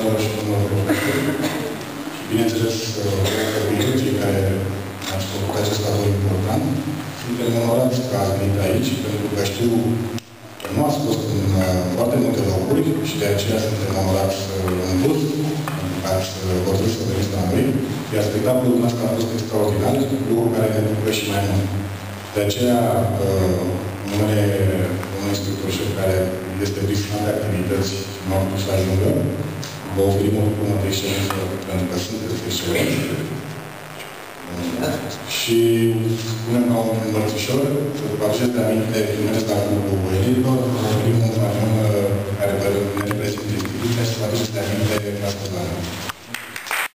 doamnelor și domnilor profesori. Și, bineînțeles, cei care ați făcut acest cadou important. Suntem onorați că ați venit aici, pentru că știu că nu ați fost în foarte multe locuri și de aceea suntem onorați în plus, pentru că ați hotărât să veniți la noi. Iar spectacolul nostru a fost extraordinar, lucru care ne bucură și mai mult. De aceea, numele unui instructor șef care este prisonat de activități și nu a putut să ajungă, vă oferim o diplomă de excelență pentru că sunteți excelenți. Și spunem ca un învățășor, să după aceste aminte, primesc la grupul elitelor, primul un care ne reprezintă instituția și să vă aceste aminte astăzi la noi.